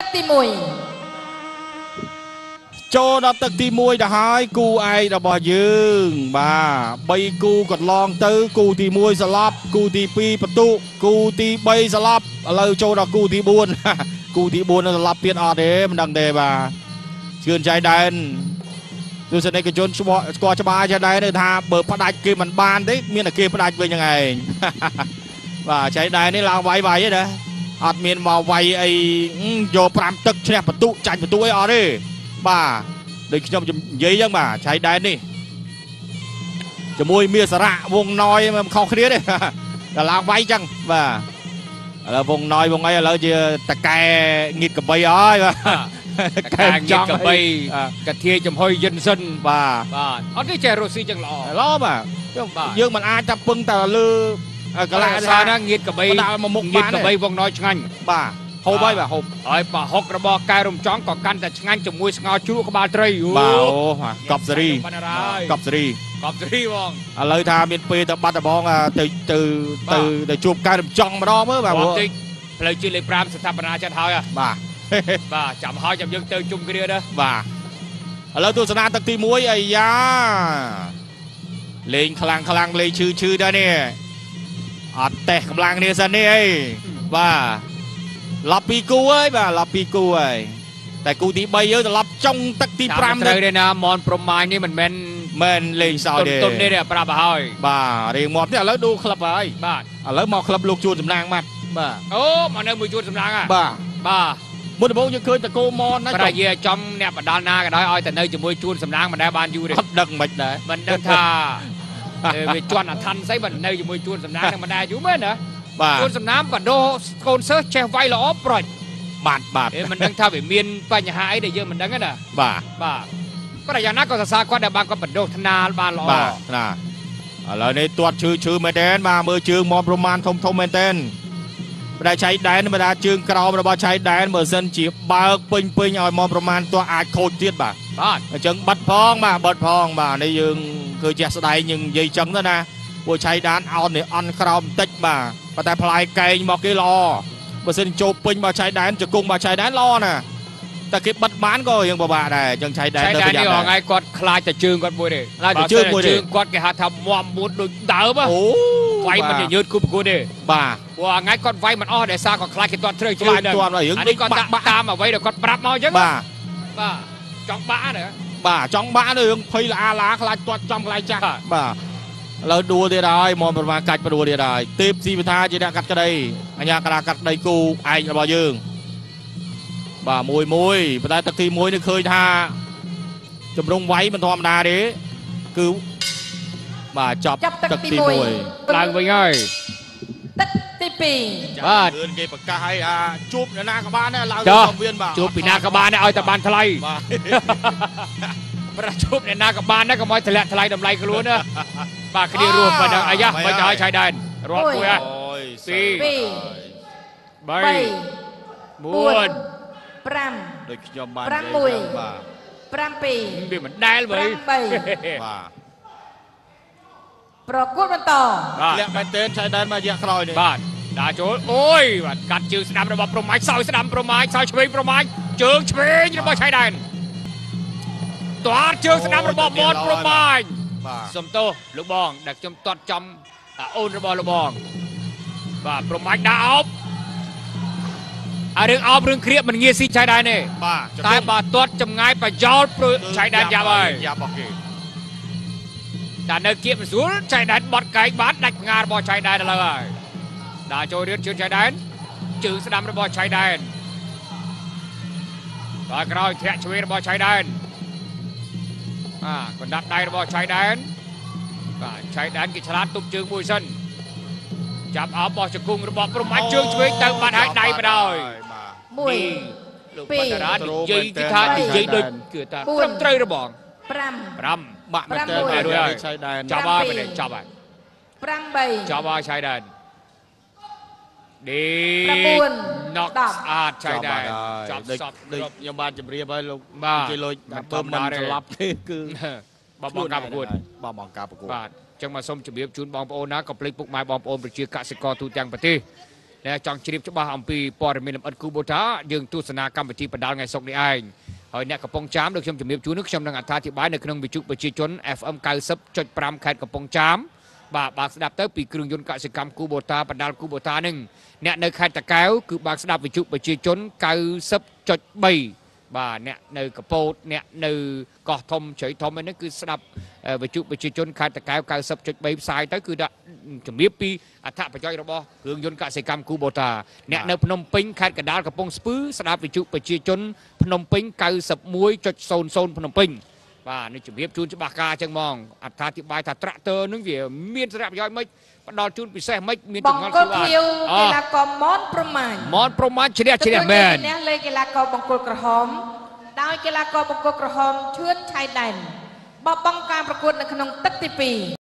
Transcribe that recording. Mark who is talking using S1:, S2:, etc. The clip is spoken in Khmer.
S1: ទី1
S2: ចូលដល់ទឹកទី1ទៅហើយគូឯករបស់យើងបាទ3គូកន្លងទៅគូទី1ស្លាប់គូទី2បន្ទុកគូទី3ស្លាប់ឥឡូវចូលដល់គូទី4គូទី4នឹងស្លាប់ទៀតអត់ទេមិនដឹងទេបាទជឿនចៃដែនទស្សនិកជនស្គាល់ច្បាស់ចៃដែនថាបើផ្ដាច់គេមិនបានទេមានតែគេផ្ដាច់វិញហ្នឹងឯងបាទចៃដែននេះឡើងវាយទេណាអត់មានមកវាយអីយក5ទឹកឈ្នះបន្ទុកចាញ់បន្ទុកអីអត់ទេបាទដូចខ្ញុំនិយាយចឹងបាទឆៃដែននេះជាមួយមាសសារៈវងណយមិនខុសគ្នាទេដល់ឡើងវាយចឹងបាទឥឡូវវងណយវងអីឥឡូវជាតកែងៀតកបីហើយបាទ
S3: តកែងៀតកបីកាធាចំហុយយិនសិនបាទអត់ទេចេះរស់ស៊ីចឹងល្អ
S2: បាទយើងមិនអាចតែពឹងតែលើកលា
S3: សារណាងៀតកបី
S2: ដាក់មកមុខ
S3: ងៀតកបីវងណយឆ្ងាញ់
S2: បាទហូបហើយបាទហូប
S3: ហើយប្រហុករបស់កែរំចង់ក៏កាន់តែឆ្ងាញ់ជាមួយស្ងោរជ្រក់ក្បាលត្រី
S2: បាទអូកប់សេរីកប់សេរី
S3: បង
S2: ឥឡូវថាមានពេលទៅបាត់ដំបងទៅជួបកែរំចង់ម្ដងមើលបាទ
S3: បន្តិចផ្លូវជាតិលេខ5ស្ថាបនាចិត្តហើយ
S2: បាទ
S3: បាទចាំហើយចាំយើងទៅជុំគ្រាដែរ
S2: បាទឥឡូវទស្សនាទឹកទី1អាយ៉ាលេងខ្លាំងលេងឈឺដែរនេះអត់តេះកម្លាំងនេះសិននេះអីបាទឡប់2គូហើយបាទឡប់2គូហើយតែគូទី3យើងត្រឡប់ចុងទឹកទី5
S3: ត្រូវទេណាមនប្រមាញនេះមិន
S2: មែនលេងសើចទេ
S3: ទុននេះប្រាប់ឲ្យ
S2: បាទរៀងមាត់នេះឥឡូវដូរក្លឹបហើយ
S3: បាទ
S2: ឥឡូវមកក្លឹបលោកជួនសំណាងម៉ាត់បាទ
S3: អូមកនៅមួយជួនសំណាង
S2: បាទមុនដំបូងយើងឃើញតកោមន
S3: ណាប្រយាចំអ្នកបដាល់ណាក៏ដោយឲ្យតែនៅជាមួយជួនសំណាងមិនដែលបានយូរទេ
S2: អត់ដឹងមិនដែរ
S3: មិនដឹងថាវាជន់អាថ័នស្អីមិននៅជាមួយជួនសំណាងនឹងមិនដែលយូរមែនណាជួនសំណាងបដោកូនសិស្សចេះវាយល្អប្រុច
S2: បាទ
S3: មិនដឹងថាវាមានបញ្ហាអីដែលយើងមិនដឹងទេណា
S2: បាទ
S3: ក៏យ៉ាងណាក៏សរសើរគាត់ដែលបានគាត់បដោថ្នាលបានល្អ
S2: បាទណាឥឡូវនេះទាត់ឈឺមែនតើបាទមើលជើងមកប្រមាណធំមែនតើបដាឆៃដែនបដាជើងក្រោមរបស់ឆៃដែនបើសិនជាបើកពេញឲ្យមកប្រមាណទាស់អាចខូចទៀតបាទអញ្ចឹងបាត់ផងបាទនេះយើងគឺចេះស្ដែងយើងនិយាយចឹងទៅណាពួកឆៃដែនអោននេះអន់ក្រោមបន្តិចបាទប៉ុន្តែផ្លាយកែងមកគេល្អបើសិនចូលពេញមកឆៃដែនជង្គង់មកឆៃដែនល្អណាតែគេបិទបានក៏យើងពិបាកដែរអញ្ចឹងឆៃដែន
S3: ទៅប្រយ័ត្នថ្ងៃគាត់ខ្លាចតែជើងគាត់មួយទេ
S2: ខ្លាចតែជើង
S3: គាត់គេហៅថាមាំមួតដូចដើមអូវាយមិនញើតគូប្រគួតទេ
S2: បាទ
S3: ព្រោះថ្ងៃគាត់វាយមិនអស់ដោយសារគាត់ខ្លាចគេទាត់ត្រូវជើង
S2: ដែរ
S3: អានេះគាត់ដាក់តាមអ្វីដែលគាត់ប្រាប់មកអញ្ចឹង
S2: បាទ
S3: ចង់បាក់ទេ
S2: បាទចង់បាក់រឿងភ័យឡាខ្លាចទាត់ចំខ្លាចចាស់បាទឥឡូវដួលទៀតហើយមកប្រមាណកាច់ដួលទៀតហើយទេពស៊ីវិថាជាអ្នកកាត់ក្តីអញ្ញាក្រាកាត់ក្តីគូឯករបស់យើងបាទមួយប៉ុន្តែទឹកទី1នេះឃើញថាចម្រុងវាយមិនធម្មតាទេគឺបាទចប់ទឹកទី1
S3: ឡើងវិញហើយ
S1: ទឹកទី2
S3: បាទ
S2: គេប្រកាសឲ្យជួបអ្នកណាក៏បានដែរឡើង
S3: ទៅវៀនបាទជួបពីណាក៏បានដែរឲ្យតែបានថ្លៃ
S2: បាទ
S3: ប្រជួបអ្នកណាក៏បានដែរកុំឲ្យធ្លាក់ថ្លៃតម្លៃខ្លួនណាបាទគ្នារស់ប៉ុណ្ណឹងអាយ៉ាមិនឲ្យឆៃដែនរាប់មួយហើយ2 3 4 5
S2: ដូចខ្ញុំបាន
S1: បាទ7
S3: វាមិនដែលបើ
S2: បាទ
S1: ប្រកួតបន្ត
S2: លាក់មែនទែនឆៃដែនមករយៈក្រោយនេះ
S3: បាទដាក់ចូលអូយបាទកាត់ជើងស្ដាំរបស់ប្រមាញ់សោយស្ដាំប្រមាញ់សោយឆ្វេងប្រមាញ់ជើងឆ្វេងរបស់ឆៃដែនទាត់ជើងស្ដាំរបស់មនប្រមាញ់សំទោសលោកបងដែលខ្ញុំទាត់ចំអូនរបស់លោកបងបាទប្រមាញ់ដាក់អោបរឿងអោបរឿងគ្រៀបមិនងាយស៊ីឆៃដែនទេ
S2: បាទ
S3: តែបើទាត់ចម្ងាយប្រយោលឆៃដែនយ៉ាប់ហើយ
S2: យ៉ាប់របស់គេ
S3: តែនៅគៀបមិនស្រួលឆៃដែនបត់កែងបានដាច់ផ្ងារបស់ឆៃដែនឥឡូវហើយដាក់ចូលរៀនជឿនឆៃដែនជើងស្ដាំរបស់ឆៃដែនបាទក្រោយធ្លាក់ឆ្វេងរបស់ឆៃដែនកណ្ដាប់ដៃរបស់ឆៃដែនបាទឆៃដែនគេឆ្លាតទប់ជើងមួយសិនចាប់អោបបោះជង្គង់របស់ប្រមាញ់ជើងឆ្វេងទៅបាត់ហើយដៃបដ ாய்
S1: 1
S3: លោកបណ្ដារានិយាយគេថានិយាយដូចគឺថាត្រឹមត្រូវរបស់
S1: 5
S2: បាក់មែនតើ
S3: ហើយឆៃដែនចាប់ហើយមិនចាប់ហើយ
S1: 8
S3: ចាប់ហើយឆៃដែនឌី
S1: 9
S3: ណុកស្អាតឆៃដែន
S2: ចាប់សពដូចខ្ញុំបានជម្រាបហើយលោកគេលុយមិនពើមិនស្លាប់ទេគឺ
S3: បងការប្រកួត
S2: បងការប្រកួត
S3: បាទអញ្ចឹងមកសូមជម្រាបជូនបងប្អូនណាក៏ភ្លេចពុកម៉ែបងប្អូនប្រជាកសិករទូទាំងប្រទេសและจองជ្រាបច្បាស់អំពីព័ត៌មានលម្អិតគូបូតាយើងទស្សនាកម្មវិធីបណ្ដាលថ្ងៃសុក្រនេះឯងហើយអ្នកកំពង់ចាមដូចខ្ញុំជំរាបជូននេះខ្ញុំនឹងអត្ថាធិប្បាយនៅក្នុងវិទ្យុប្រជាជន FM 90.5 ខេត្តកំពង់ចាមបាទបើស្ដាប់ទៅពីគ្រឿងយន្តកសិកម្មគូបូតាបណ្ដាលគូបូតានឹងអ្នកនៅខេត្តតាកែវគឺបើស្ដាប់វិទ្យុប្រជាជន 90.3 បាទអ្នកនៅកពតអ្នកនៅកោះធំជ្រៃធំឯនេះគឺស្ដាប់វិទ្យុប្រជាជនខេត្តតាកែវ 90.3 ផ្សាយទៅគឺដាក់ជំរាបពីអត្ថប្រយោជន៍របស់គ្រឿងយន្តកសិកម្មគូបូតាអ្នកនៅភ្នំពេញខេត្តកណ្ដាលកំពង់ស្ពឺស្ដាប់វិទ្យុប្រជាជនភ្នំពេញ 91.00 ភ្នំពេញបាទនេះជំរាបជូនច្បាស់ការអញ្ចឹងហ្មងអត្ថាធិប្បាយថាត្រាក់ទ័រនឹងវាមានសារៈប្រយោជន៍មិនផ្ដល់ជូនពិសេសមិនមានចម្ងល់
S1: បង្គោលខៀវកីឡាករមនប្រមាញឈ្នះមែនឈ្នះលើកីឡាករបង្គោលក្រហមដោយកីឡាករបង្គោលក្រហមឈឿនឆៃដែនបោះបង់ការប្រកួតនៅក្នុងទឹកទី 2